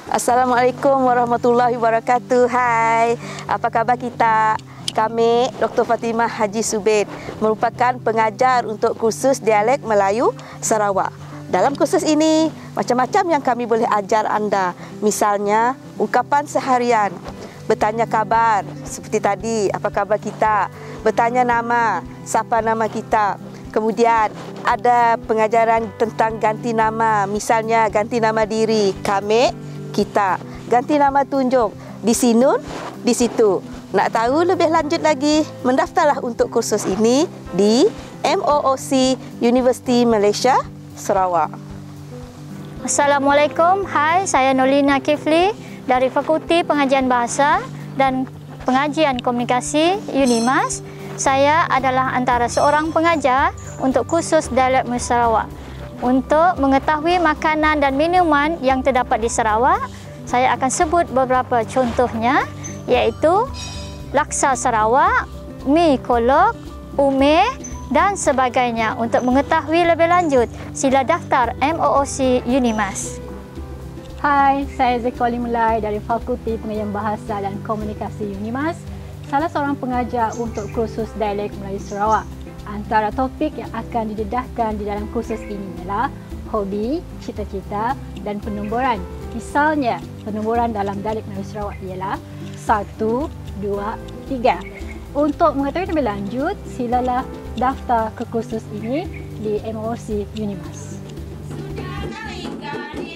Assalamualaikum warahmatullahi wabarakatuh. Hai, apa khabar kita? Kami, Dr. Fatimah Haji Subed, merupakan pengajar untuk kursus dialek Melayu Sarawak. Dalam kursus ini, macam-macam yang kami boleh ajar anda. Misalnya, ungkapan seharian, bertanya kabar, seperti tadi, apa khabar kita? Bertanya nama, siapa nama kita? Kemudian, ada pengajaran tentang ganti nama, misalnya ganti nama diri, kami, kita. Ganti nama tunjuk, di Sinun, di situ. Nak tahu lebih lanjut lagi, mendaftarlah untuk kursus ini di MOOC Universiti Malaysia, Sarawak. Assalamualaikum, hai, saya Nolina Kifli dari Fakulti Pengajian Bahasa dan Pengajian Komunikasi UNIMAS. Saya adalah antara seorang pengajar untuk kursus dialek Melayu Sarawak. Untuk mengetahui makanan dan minuman yang terdapat di Sarawak, saya akan sebut beberapa contohnya, iaitu laksa Sarawak, mi kolok, umeh dan sebagainya. Untuk mengetahui lebih lanjut, sila daftar MOOC UNIMAS. Hai, saya Zekoli Mulai dari Fakulti Pengajian Bahasa dan Komunikasi UNIMAS, salah seorang pengajar untuk kursus dialek Melayu Sarawak. Antara topik yang akan didedahkan di dalam kursus ini ialah hobi, cita-cita dan penuburan. Misalnya, penuburan dalam dialek Melayu Sarawak ialah 1, 2, 3. Untuk mengetahui lebih lanjut, silalah daftar ke kursus ini di MOOC UNIMAS.